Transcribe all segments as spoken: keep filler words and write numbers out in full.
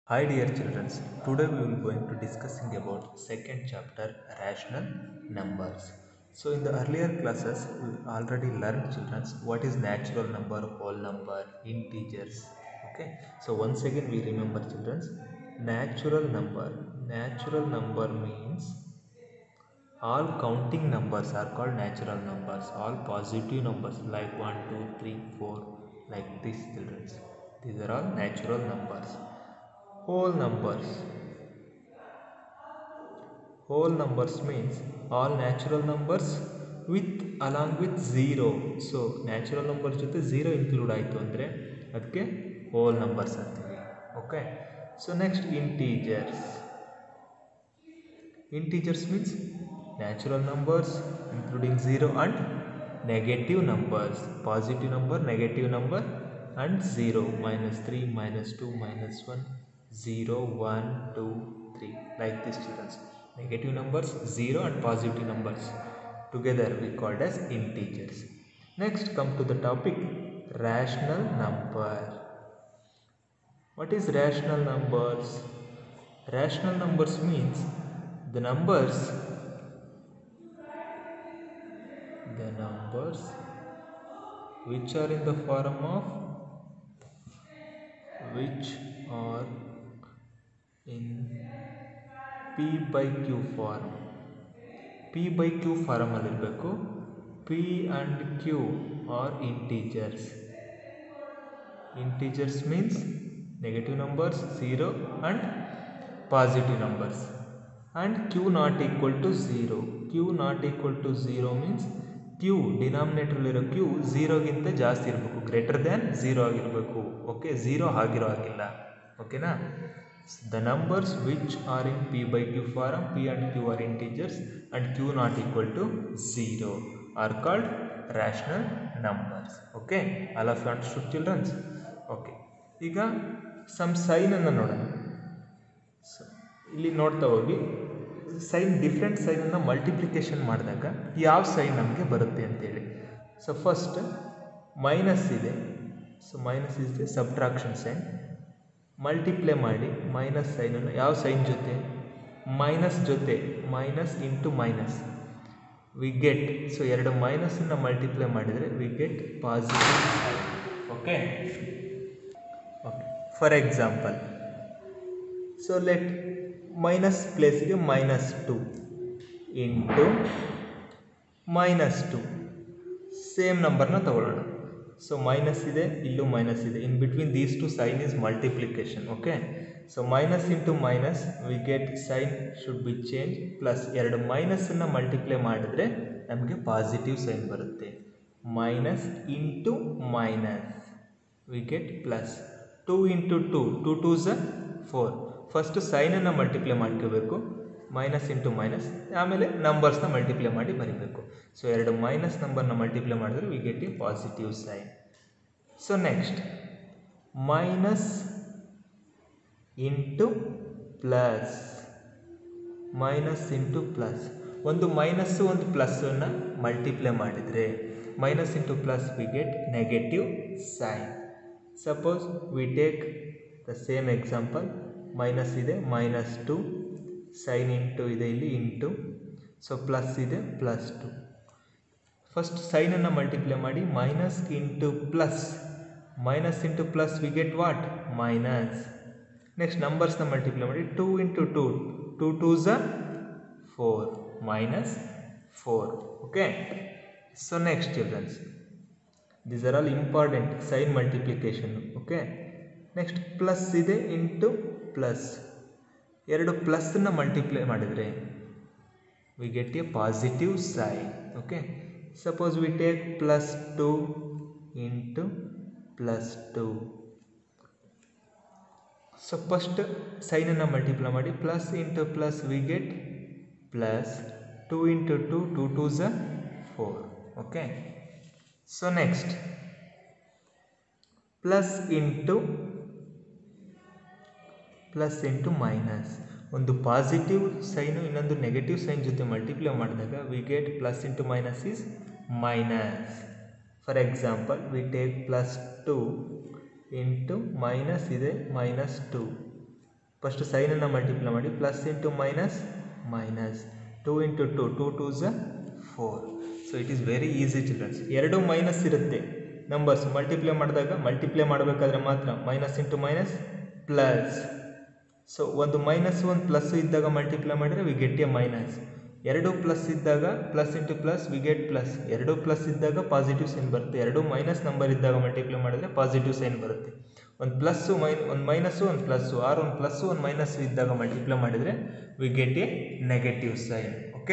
Hi dear children, today we will going to discussing about second chapter rational numbers. So in the earlier classes we already learned children what is natural number, whole number, integers. Okay, so once again we remember children natural number. Natural number means all counting numbers are called natural numbers. All positive numbers like one, two, three, four, like this children. These are all natural numbers. Whole numbers. Whole numbers means all natural numbers with along with zero. So natural numbers ಜೊತೆ zero include ಆಯಿತು ಅಂದರೆ ಅದಕ್ಕೆ whole numbers ಅಂತೀವಿ. Okay. So next integers. Integers means natural numbers including zero and negative numbers. Positive number, negative number and zero, minus three, minus two, minus one, zero, one, two, three, like this children. Negative numbers, zero and positive numbers together we called as integers. Next come to the topic rational number. What is rational numbers? Rational numbers means the numbers the numbers which are in the form of which are in P by Q form. P by Q form alirbeku. P and Q are integers. Integers means negative numbers zero and positive numbers, and Q not equal to zero. Q not equal to zero means Q denominator ಇರೋ Q zero ಗಿಂತ ಜಾಸ್ತಿ ಇರಬೇಕು, greater than zero ಆಗಿರಬೇಕು. Okay, zero ಆಗಿರೋ ಆಗಿಲ್ಲ. ಓಕೆನಾ? The numbers which are in P by Q form, P and Q are integers and Q not equal to zero are called rational numbers. Okay, all of you understood children? Okay, ಈಗ some sign ಅನ್ನು ನೋಡೋಣ. ಇಲ್ಲಿ ನೋಡ್ತಾ ಹೋಗಿ sign different ಸೈನನ್ನು multiplication ಮಾಡಿದಾಗ ಯಾವ sign ನಮಗೆ ಬರುತ್ತೆ ಅಂತೇಳಿ. ಸೊ ಫಸ್ಟ್ ಮೈನಸ್ ಇದೆ. So minus is the subtraction sign. Multiply ಮಾಡಿ ಮೈನಸ್ ಸೈನನ್ನು ಯಾವ ಸೈನ್ ಜೊತೆ? ಮೈನಸ್ ಜೊತೆ. Minus into minus we get. So ಎರಡು ಮೈನಸನ್ನು ಮಲ್ಟಿಪ್ಲೈ ಮಾಡಿದರೆ we get positive sign. Okay okay for example, so let minus ಪ್ಲೇಸ್ಗೆ minus two into minus two, same ನಂಬರ್ನ ತಗೊಳ್ಳೋಣ. ಸೊ ಮೈನಸ್ ಇದೆ, ಇಲ್ಲೂ ಮೈನಸ್ ಇದೆ. In between these two sign is multiplication. Okay, so minus into minus we get sign should be change plus. ಎರಡು ಮೈನಸನ್ನು multiply ಮಾಡಿದ್ರೆ ನಮಗೆ ಪಾಸಿಟಿವ್ ಸೈನ್ ಬರುತ್ತೆ. Minus into minus we get plus. Two into two, two two is four. First ಸೈನನ್ನು multiply ಮಾಡ್ಕೋಬೇಕು, minus into minus, ಆಮೇಲೆ ನಂಬರ್ಸ್ನ multiply ಮಾಡಿ ಬರೀಬೇಕು. ಸೊ ಎರಡು ಮೈನಸ್ ನಂಬರ್ನ ಮಲ್ಟಿಪ್ಲೈ ಮಾಡಿದ್ರೆ we get a positive sign. So next minus into plus. Minus into plus, ಒಂದು ಮೈನಸ್ಸು ಒಂದು ಪ್ಲಸ್ಸನ್ನು ಮಲ್ಟಿಪ್ಲೈ ಮಾಡಿದರೆ minus into plus we get negative sign. Suppose we take the same example. Minus ಇದೆ, minus two, sign into ಇದೆ ಇಲ್ಲಿ into, so plus ಇದೆ, plus two. First ಸೈನನ್ನು multiply ಮಾಡಿ minus into plus. Minus into plus we get what? Minus. Next ನಂಬರ್ಸ್ನ multiply ಮಾಡಿ two into two, two two is four, minus four. Okay, so next childrens, these are all important sign multiplication. Okay, next plus ಇದೆ into plus. ಎರಡು ಪ್ಲಸ್ಸನ್ನು multiply ಮಾಡಿದರೆ we get a positive sign. Okay, suppose we take plus two into plus two. So first ಸೈನನ್ನು multiply ಮಾಡಿ plus into plus we get plus. Two into two, two two is four. Okay, so next plus into plus into minus. ಒಂದು positive sign ಇನ್ನೊಂದು negative sign ಜೊತೆ multiply ಮಾಡಿದಾಗ we get plus into minus is minus. For example we take plus two into minus ಇದೆ minus two. First ಸೈನನ್ನು multiply ಮಾಡಿ, plus into minus minus, two into two two two is four. So it is very easy childrens. ಎರಡು minus ಇರುತ್ತೆ numbers multiply ಮಾಡಿದಾಗ, multiply ಮಾಡಬೇಕಾದ್ರೆ ಮಾತ್ರ minus into minus plus. So ಒಂದು minus ಒಂದು plus ಇದ್ದಾಗ ಮಲ್ಟಿಪ್ಲೈ ಮಾಡಿದರೆ ವಿ ಗೆಟ್ ಎ ಮೈನಸ್. ಎರಡು ಪ್ಲಸ್ ಇದ್ದಾಗ plus into plus we get plus. ಎರಡು ಪ್ಲಸ್ ಇದ್ದಾಗ ಪಾಸಿಟಿವ್ ಸೈನ್ ಬರುತ್ತೆ. ಎರಡು ಮೈನಸ್ ನಂಬರ್ ಇದ್ದಾಗ ಮಲ್ಟಿಪ್ಲೈ ಮಾಡಿದರೆ ಪಾಸಿಟಿವ್ ಸೈನ್ ಬರುತ್ತೆ. ಒಂದು ಪ್ಲಸ್ಸು ಮೈ ಒಂದು ಮೈನಸ್ಸು ಒಂದು ಪ್ಲಸ್ಸು, ಆರು ಒಂದು ಪ್ಲಸ್ಸು ಒಂದು ಮೈನಸ್ಸು ಇದ್ದಾಗ ಮಲ್ಟಿಪ್ಲೈ ಮಾಡಿದರೆ we get a negative sign. Okay.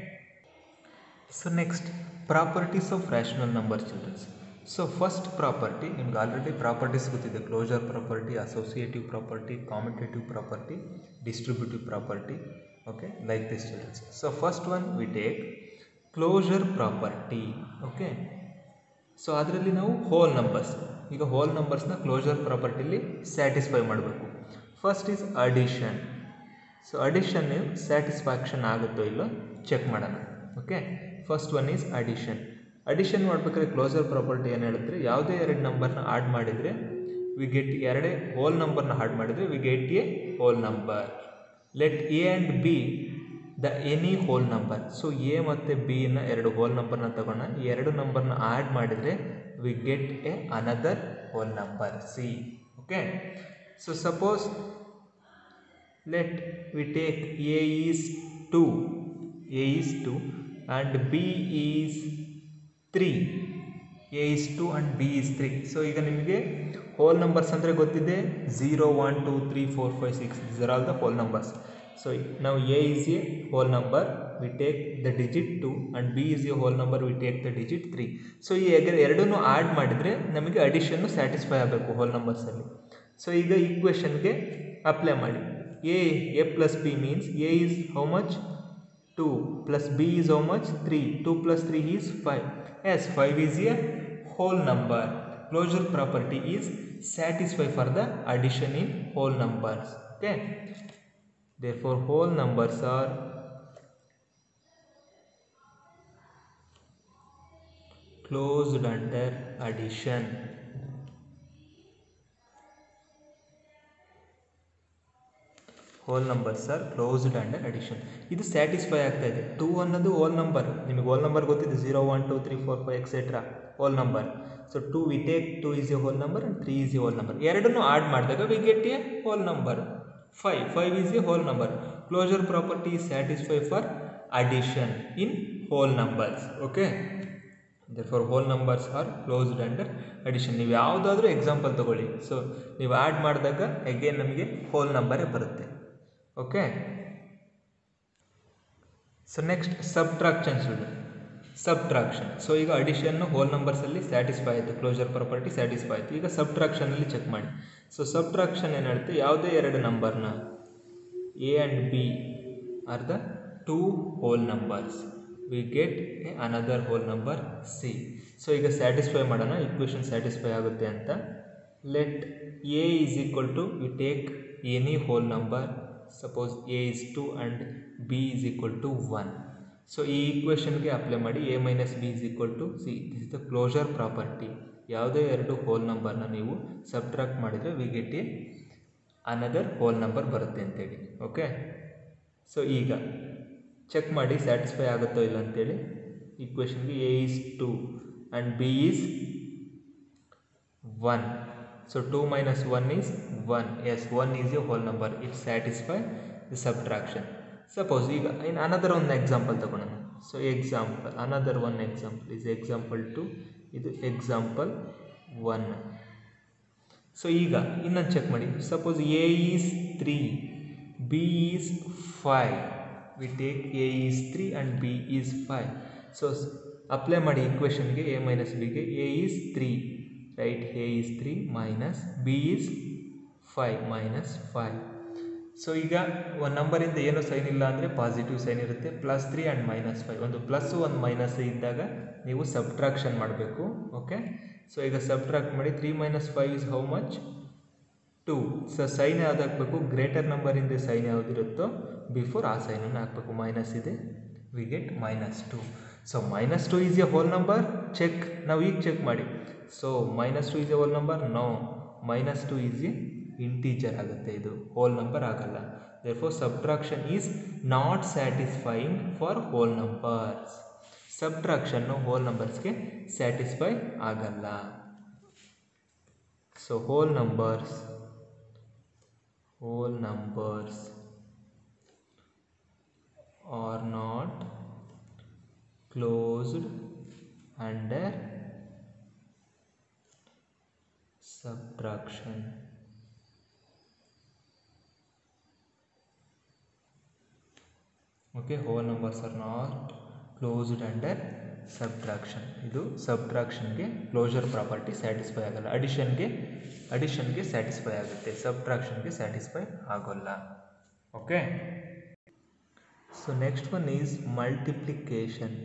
So next properties of rational number childrens. So first property ನಿಮ್ಗೆ ಆಲ್ರೆಡಿ ಪ್ರಾಪರ್ಟೀಸ್ ಗೊತ್ತಿದೆ. Closure property, associative property, commutative property, distributive property. Okay, like this children. So first one we take closure property. Okay, so ಅದರಲ್ಲಿ ನಾವು whole numbers, ಈಗ whole ನಂಬರ್ಸ್ನ closure ಪ್ರಾಪರ್ಟಿಲಿ satisfy ಮಾಡಬೇಕು. First is addition. So addition satisfaction ಆಗುತ್ತೋ ಇಲ್ಲೋ check ಮಾಡೋಣ. Okay, first one is addition. Addition ಮಾಡ್ಬೇಕಾದ್ರೆ ಕ್ಲೋಸರ್ ಪ್ರಾಪರ್ಟಿ ಏನು ಹೇಳಿದ್ರೆ, ಯಾವುದೇ ಎರಡು ನಂಬರ್ನ ಆಡ್ ಮಾಡಿದರೆ ವಿ ಗೆಟ್, ಎರಡೇ ಹೋಲ್ ನಂಬರ್ನ ಆಡ್ ಮಾಡಿದರೆ we get a whole number. Let A and B the any whole number. So A ಮತ್ತು ಬಿನ ಎರಡು ಹೋಲ್ ನಂಬರ್ನ ತಗೋಣ. ಈ ಎರಡು ನಂಬರ್ನ ಆ್ಯಡ್ ಮಾಡಿದರೆ we get a another whole number C. Okay, so suppose let we take A is two, A is two and B is three. A is two and B is three. So ಈಗ ನಿಮಗೆ whole numbers ಅಂದರೆ ಗೊತ್ತಿದೆ, zero one two three four five six these are all the whole numbers. So ನಾವು A is a whole number, we take the digit two, and B is a whole number, we take the digit three. So ಈ ಎರಡನ್ನೂ add ಮಾಡಿದರೆ ನಮಗೆ ಅಡಿಷನ್ನು satisfy ಆಗಬೇಕು whole ನಂಬರ್ಸಲ್ಲಿ. So ಈಗ ಈಕ್ವೇಷನ್ಗೆ ಅಪ್ಲೈ ಮಾಡಿ. A A plus B means A is how much two plus B is how much three. Two plus three is five. Yes, five is a whole number. Closure property is satisfy for the addition in whole numbers. Okay, therefore whole numbers are closed under addition. Whole numbers are closed under addition. ಇದು satisfy ಆಗ್ತಾ ಇದೆ. Two ಅನ್ನೋದು whole number, ನಿಮಗೆ whole number ಗೊತ್ತಿದೆ, zero one two three four five etcetera whole number. So two we take two is a whole number and three is a whole number. ಎರಡನ್ನೂ add ಮಾಡಿದಾಗ we get a whole number. Five five is a whole number. Closure property is satisfy for addition in whole numbers. Okay, therefore whole numbers are closed under addition. ನೀವು ಯಾವುದಾದ್ರೂ example ತಗೊಳ್ಳಿ. So ನೀವು add ಮಾಡಿದಾಗ again ನಮಗೆ whole ನಂಬರೇ ಬರುತ್ತೆ. Okay, so next subtraction student. Subtraction. So ಈಗ ಅಡಿಷನ್ನು ಹೋಲ್ ನಂಬರ್ಸಲ್ಲಿ ಸ್ಯಾಟಿಸ್ಫೈ ಆಯಿತು, ಕ್ಲೋಜರ್ ಪ್ರಾಪರ್ಟಿ ಸ್ಯಾಟಿಸ್ಫೈ ಆಯಿತು. ಈಗ ಸಬ್ಟ್ರಾಕ್ಷನಲ್ಲಿ ಚೆಕ್ ಮಾಡಿ. ಸೊ ಸಬ್ಟ್ರಾಕ್ಷನ್ ಏನು ಹೇಳುತ್ತೆ, ಯಾವುದೇ ಎರಡು ನಂಬರ್ನ A and B are the two whole numbers, we get a another whole number C. So ಈಗ ಸ್ಯಾಟಿಸ್ಫೈ ಮಾಡೋಣ, ಈಕ್ವೇಷನ್ ಸ್ಯಾಟಿಸ್ಫೈ ಆಗುತ್ತೆ ಅಂತ. Let A is equal to, we take any whole number, suppose A is two and B is equal to one. So ಈ ಈಕ್ವೇಷನ್ಗೆ apply ಮಾಡಿ, A minus B is equal to C. This is the closure property. ಯಾವುದೇ ಎರಡು whole ನಂಬರ್ನ ನೀವು subtract ಮಾಡಿದರೆ we get a another whole number ಬರುತ್ತೆ ಅಂತೇಳಿ. ಓಕೆ, ಸೊ ಈಗ ಚೆಕ್ ಮಾಡಿ ಸ್ಯಾಟಿಸ್ಫೈ ಆಗುತ್ತೋ ಇಲ್ಲ ಅಂತೇಳಿ. ಈಕ್ವೇಷನ್ಗೆ A is two and B is one. So two minus one is one. Yes, one is a whole number. It satisfy the subtraction. Suppose ಈಗ ಇನ್ನು ಅನದರ್ ಒಂದು ಎಕ್ಸಾಂಪಲ್ ತಗೊಳ್ಳೋಣ. So example, another one example is example two, ಇದು example one. So ಈಗ ಇನ್ನೊಂದು check ಮಾಡಿ. Suppose A is three, B is five. We take A is three and B is five. So apply ಮಾಡಿ ಈಕ್ವೇಷನ್ಗೆ A minus ಬಿಗೆ. A is three, right, A is three minus B is five minus five. So ಈಗ ಒಂದು ನಂಬರಿಂದ ಏನೂ sign ಇಲ್ಲ ಅಂದರೆ positive sign ಇರುತ್ತೆ. Plus three and minus five, ಒಂದು ಪ್ಲಸ್ಸು ಒಂದು ಮೈನಸ್ ಇದ್ದಾಗ ನೀವು ಸಬ್ಟ್ರಾಕ್ಷನ್ ಮಾಡಬೇಕು. ಓಕೆ, ಸೊ ಈಗ ಸಬ್ಟ್ರಾಕ್ಟ್ ಮಾಡಿ. Three minus five is how much two. So sign ಯಾವ್ದು ಹಾಕಬೇಕು, ಗ್ರೇಟರ್ ನಂಬರಿಂದ ಸೈನ್ ಯಾವುದಿರುತ್ತೋ ಬಿಫೋರ್ ಆ ಸೈನನ್ನು ಹಾಕಬೇಕು. ಮೈನಸ್ ಇದೆ, we get minus two. So minus two is a whole number. Check, ನಾವು ಈಗ ಚೆಕ್ ಮಾಡಿ. So minus two is a whole number? No, minus two is a integer ಆಗುತ್ತೆ, ಇದು ಹೋಲ್ ನಂಬರ್ ಆಗಲ್ಲ. Therefore subtraction is not satisfying for whole numbers. ಸಬ್ಟ್ರಾಕ್ಷನ್ನು whole ನಂಬರ್ಸ್ಗೆ satisfy ಆಗಲ್ಲ. So whole numbers whole numbers are not closed under subtraction. Okay, whole numbers are not closed under subtraction. ಇದು ಸಬ್ಟ್ರಾಕ್ಷನ್ಗೆ closure property satisfy ಆಗಲ್ಲ. ಅಡಿಷನ್ಗೆ ಅಡಿಷನ್ಗೆ satisfy ಆಗುತ್ತೆ, ಸಬ್ಟ್ರಾಕ್ಷನ್ಗೆ satisfy ಆಗೋಲ್ಲ. Okay, so next one is multiplication.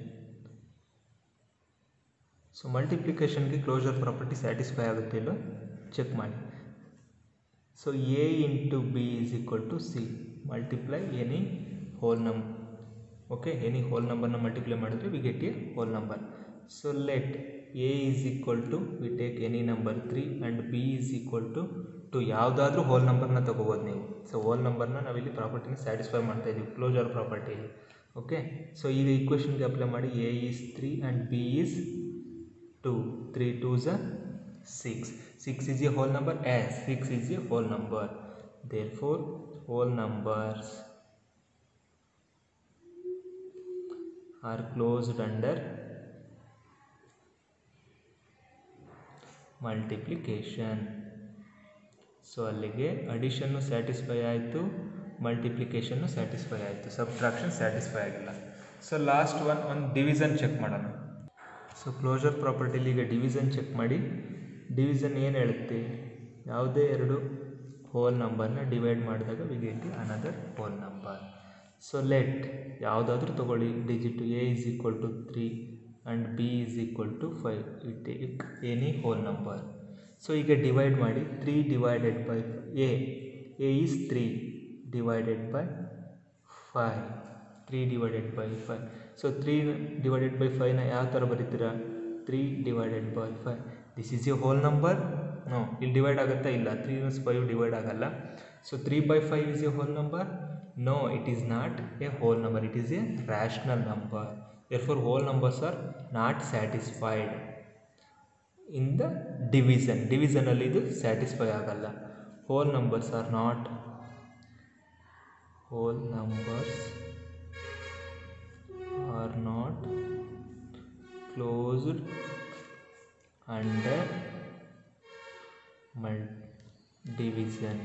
So ಮಲ್ಟಿಪ್ಲಿಕೇಶನ್ಗೆ closure property satisfy ಆಗುತ್ತೆ ಇಲ್ಲೋ check ಮಾಡಿ. So a into b is equal to c. Multiply any whole number. Okay, any whole ನಂಬರ್ನ ಮಲ್ಟಿಪ್ಲೈ ಮಾಡಿದ್ರೆ we get a whole number. So let a is equal to, we take any number three and b is equal to two. ಯಾವುದಾದ್ರೂ whole ನಂಬರ್ನ ತಗೋಬೋದು ನೀವು. So hole ನಂಬರ್ನ ನಾವಿಲ್ಲಿ ಪ್ರಾಪರ್ಟಿನ satisfy ಮಾಡ್ತಾ ಇದ್ದೀವಿ ಕ್ಲೋಜರ್ ಪ್ರಾಪರ್ಟಿಯಲ್ಲಿ. ಓಕೆ, ಸೊ ಈಗ ಈಕ್ವೇಷನ್ಗೆ ಅಪ್ಲೈ ಮಾಡಿ. a is three and b is two. three twos are six. six is a whole number? Yes, six is a whole number. Therefore whole numbers are closed under multiplication. So ಅಲ್ಲಿಗೆ ಅಡಿಷನ್ನು satisfy ಆಯಿತು, ಮಲ್ಟಿಪ್ಲಿಕೇಶನ್ನು satisfy ಆಯಿತು, subtraction satisfy ಆಗಿಲ್ಲ. So last one ಒಂದು division check ಮಾಡೋಣ. So closure ಪ್ರಾಪರ್ಟಿಲಿ ಈಗ ಡಿವಿಷನ್ ಚೆಕ್ ಮಾಡಿ. ಡಿವಿಷನ್ ಏನು ಹೇಳುತ್ತೆ? ಯಾವುದೇ ಎರಡು ಹೋಲ್ ನಂಬರ್ನ ಡಿವೈಡ್ ಮಾಡಿದಾಗ we get another whole number. So let ಯಾವುದಾದ್ರೂ ತೊಗೊಳ್ಳಿ digit. A is equal to three and b is equal to five. We take any whole number. So ಈಗ ಡಿವೈಡ್ ಮಾಡಿ. three divided by a. a is three divided by five. three divided by five. So three divided by five ನ ಯಾವ ಥರ ಬರೀತೀರಾ? three divided by five. This is a whole number? No. ಇಲ್ಲಿ divide ಆಗುತ್ತಾ? ಇಲ್ಲ. three plus five divide ಆಗಲ್ಲ. So three by five is a whole number? No, it is not a whole number. It is a rational number. Therefore whole numbers are not satisfied in the division. Division ಅಲ್ಲಿ ಇದು satisfy ಆಗಲ್ಲ. whole numbers are not whole numbers are not closed under division.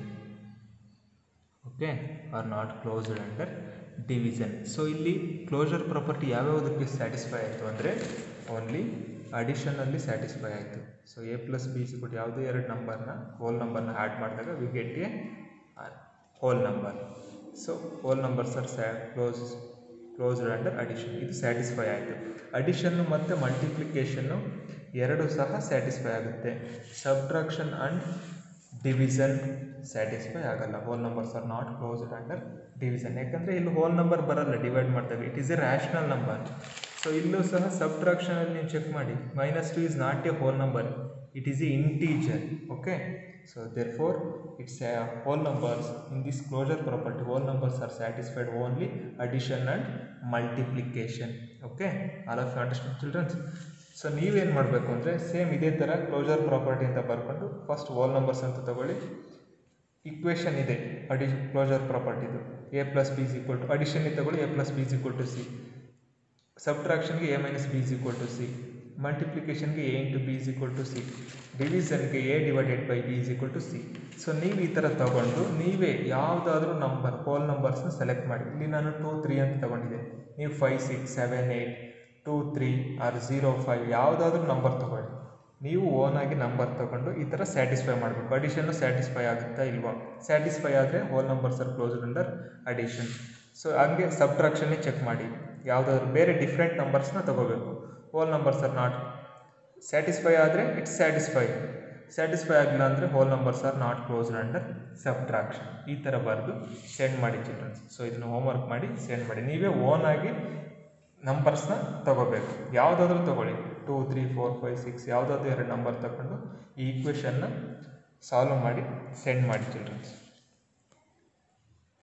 Okay, are not closed under division. So ಇಲ್ಲಿ closure property ಯಾವ್ಯಾವುದಕ್ಕೆ satisfy ಆಯಿತು ಅಂದರೆ only ಅಡಿಷನಲ್ಲಿ satisfy ಆಯಿತು. So a plus b ಸಿಕ್ಬಿಟ್ಟು ಯಾವುದೇ ಎರಡು ನಂಬರ್ನ ಹೋಲ್ ನಂಬರ್ನ ಆ್ಯಡ್ ಮಾಡಿದಾಗ we get a whole number. So whole numbers are ಸ್ಯಾ ಕ್ಲೋಸ್ ಕ್ಲೋಸ್ಡ್ ಅಂಡರ್ ಅಡಿಷನ್. ಇದು ಸ್ಯಾಟಿಸ್ಫೈ ಆಯಿತು. ಅಡಿಷನ್ನು ಮತ್ತು ಮಲ್ಟಿಪ್ಲಿಕೇಶನ್ನು ಎರಡು ಸಹ ಸ್ಯಾಟಿಸ್ಫೈ ಆಗುತ್ತೆ. ಸಬ್ಟ್ರಾಕ್ಷನ್ ಆ್ಯಂಡ್ ಡಿವಿಷನ್ ಸ್ಯಾಟಿಸ್ಫೈ ಆಗಲ್ಲ. Whole numbers are not closed under division. ಯಾಕಂದರೆ ಇಲ್ಲಿ ಹೋಲ್ ನಂಬರ್ ಬರಲ್ಲ ಡಿವೈಡ್ ಮಾಡ್ದಾಗ. It is a rational number. So ಇಲ್ಲೂ ಸಹ ಸಬ್ಟ್ರಾಕ್ಷನಲ್ಲಿ ನೀವು ಚೆಕ್ ಮಾಡಿ. Minus two is not a whole number, it is a integer. Okay, so therefore it's a whole numbers. In this closure property whole numbers are satisfied only addition and multiplication. Okay, all of you understand childrens? So ನೀವೇನು ಮಾಡಬೇಕು ಅಂದರೆ same ಇದೇ ಥರ closure property ಅಂತ ಬರ್ಕೊಂಡು first hole numbers ಅಂತ ತಗೊಳ್ಳಿ. Equation ಇದೆ ಅಡಿ ಕ್ಲೋಜರ್ ಪ್ರಾಪರ್ಟಿದು. A plus b is equal to ಅಡಿಷನ್ಗೆ ತಗೊಳ್ಳಿ. A plus b is equal to c. ಸಬ್ಟ್ರಾಕ್ಷನ್ಗೆ a minus b is equal to c. ಮಲ್ಟಿಪ್ಲಿಕೇಶನ್ಗೆ a into b is equal to c. ಡಿವಿಷನ್ಗೆ a divided by b is equal to c. So ನೀವು ಈ ಥರ ತಗೊಂಡು ನೀವೇ ಯಾವುದಾದ್ರೂ ನಂಬರ್ ಹೋಲ್ ನಂಬರ್ಸ್ನ ಸೆಲೆಕ್ಟ್ ಮಾಡಿ. ಇಲ್ಲಿ ನಾನು ಟೂ ತ್ರೀ ಅಂತ ತಗೊಂಡಿದ್ದೆ. ನೀವು five six seven eight two three or zero five ಯಾವುದಾದ್ರೂ ನಂಬರ್ ತೊಗೊಳ್ಳಿ. ನೀವು ಓನಾಗಿ ನಂಬರ್ ತೊಗೊಂಡು ಈ ಥರ ಸ್ಯಾಟಿಸ್ಫೈ ಮಾಡಬೇಕು. ಅಡಿಷನ್ನು ಸ್ಯಾಟಿಸ್ಫೈ ಆಗುತ್ತಾ ಇಲ್ವಾ? ಸ್ಯಾಟಿಸ್ಫೈ ಆದರೆ whole numbers are closed under addition. So ಹಂಗೆ ಸಬ್ಟ್ರಾಕ್ಷನ್ನೇ ಚೆಕ್ ಮಾಡಿ. ಯಾವುದಾದ್ರೂ ಬೇರೆ ಡಿಫ್ರೆಂಟ್ ನಂಬರ್ಸ್ನ ತೊಗೋಬೇಕು. Whole numbers are not satisfy ಆದರೆ ಇಟ್ಸ್ ಸ್ಯಾಟಿಸ್ಫೈ. ಸ್ಯಾಟಿಸ್ಫೈ ಆಗಿಲ್ಲ ಅಂದರೆ whole numbers are not closed under subtraction. ಈ ಥರ ಬರೆದು ಸೆಂಡ್ ಮಾಡಿ ಚಿಲ್ಡ್ರನ್ಸ್. ಸೊ ಇದನ್ನು ಹೋಮ್ವರ್ಕ್ ಮಾಡಿ ಸೆಂಡ್ ಮಾಡಿ. ನೀವೇ ಓನಾಗಿ ನಂಬರ್ಸ್ನ ತೊಗೋಬೇಕು. ಯಾವುದಾದ್ರೂ ತೊಗೊಳ್ಳಿ. Two three four five six ಯಾವುದಾದ್ರೂ ಎರಡು ನಂಬರ್ ತಗೊಂಡು ಈ ಈಕ್ವೇಷನ್ನ ಸಾಲ್ವ್ ಮಾಡಿ ಸೆಂಡ್ ಮಾಡಿ ಚಿಲ್ಡ್ರನ್ಸ್.